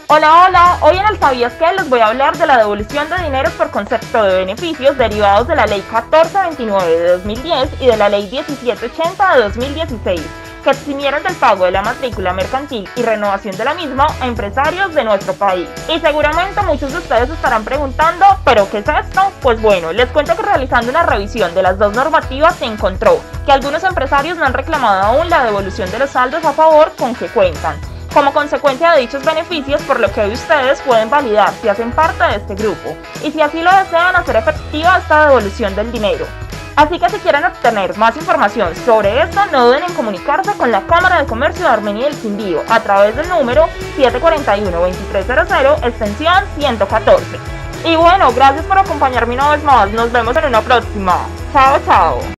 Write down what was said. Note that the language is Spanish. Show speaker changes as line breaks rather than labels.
Hola, hola, hoy en el ¿Sabías qué? Les voy a hablar de la devolución de dinero por concepto de beneficios derivados de la Ley 1429 de 2010 y de la Ley 1780 de 2016, que eximieron del pago de la matrícula mercantil y renovación de la misma a empresarios de nuestro país. Y seguramente muchos de ustedes estarán preguntando, ¿pero qué es esto? Pues bueno, les cuento que realizando una revisión de las dos normativas se encontró que algunos empresarios no han reclamado aún la devolución de los saldos a favor con que cuentan como consecuencia de dichos beneficios, por lo que hoy ustedes pueden validar si hacen parte de este grupo y si así lo desean hacer efectiva esta devolución del dinero. Así que si quieren obtener más información sobre esto, no duden en comunicarse con la Cámara de Comercio de Armenia y el Quindío a través del número 741-2300, extensión 114. Y bueno, gracias por acompañarme una vez más, nos vemos en una próxima. Chao, chao.